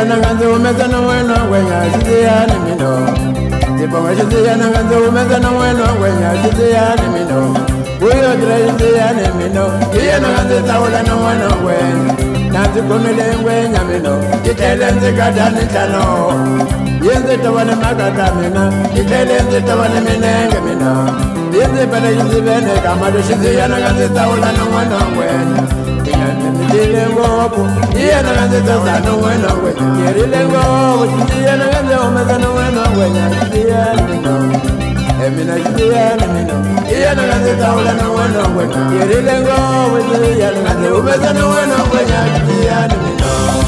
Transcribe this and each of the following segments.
na ganze umeza no weno wenya chiziya ni mino Zibonga chiziya na ganze umeza no weno wenya chiziya ni mino Uyo dre chiziya ni mino Iye na ganze taula no weno wenya Nanzi kumile wenya mino Itele nzikata nitano Yenzi tawane makata mina Itele nzitawane minenge mina Yenzi pala chizibene kamado chiziya na ganze taula no weno wenya Yerile ngopo, iye na ganze tosa no weno wenya Yerile ngopo, iye na ganze umeza no weno wenya Chiziya ni mino Emina chiziya ni mino Iye na ganze taula no weno wenya Yerile ngopo, iye na ganze umeza no weno wenya Chiziya ni mino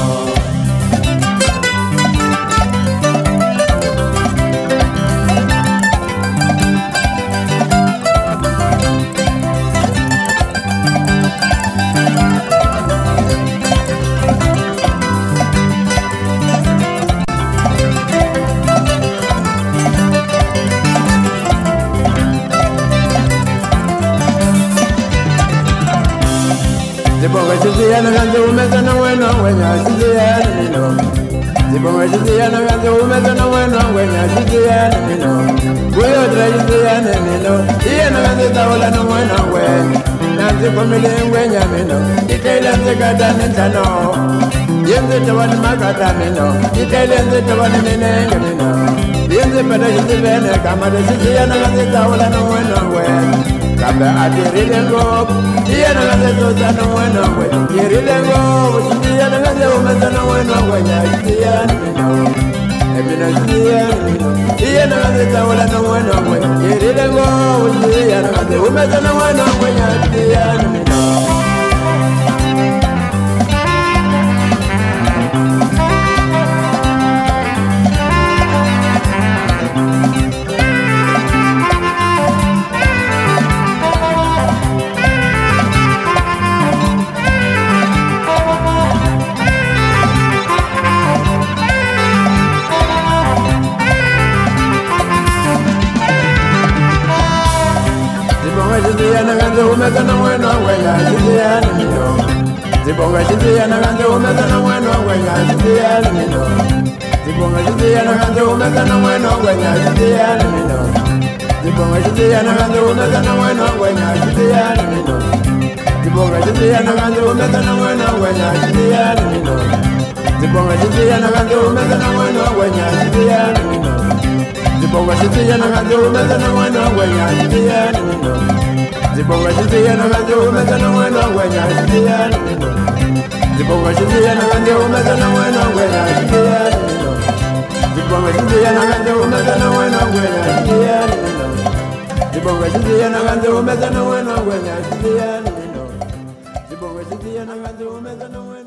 Zibonga chiziya na ganze umeza no weno wenya chiziya ni mino Zibonga chiziya na ganze umeza no weno wenya chiziya ni mino Uyo dre chiziya ni mino Iye na ganze taula no weno wenya Nanzi kumile wenya mino Itele nzikata nitano Yenzi tawane makata mino Itele nzitawane minenge mino Yenzi pata chizibene kamado chiziya na ganze taula no weno wenya Kambe atirile ngopo Iye na ganze tosa no weno wenya Yerile ngopo Chiziya na ganze umeza no weno wenya Chiziya ni mino Emina chiziya ni mino Iye na ganze taula no weno wenya Yerile ngopo Chiziya na ganze umeza no weno wenya Chiziya ni mino Chiziya na ganze umeza no weno wenya Chiziya ni mino Zibonga chiziya na ganze umeza no weno wenya Chiziya ni mino Zibonga chiziya na ganze umeza no weno wenya Chiziya ni mino Zibonga chiziya na ganze umeza no weno wenya Chiziya ni mino Zibonga chiziya na ganze umeza no weno wenya Chiziya ni mino Zibonga chiziya na ganze umeza no weno wenya Chiziya ni mino Zibonga chiziya na ganze umeza no weno wenya Chiziya ni mino Zibonga chiziya na ganze umeza no weno wenya Chiziya ni mino Zibonga chiziya na ganze umeza no weno wenya Chiziya ni mino Zibonga chiziya na ganze umeza no weno wenya Chiziya ni mino Zibonga chiziya na ganze umeza no weno wenya Chiziya ni mino Zibonga chiziya na ganze umeza no weno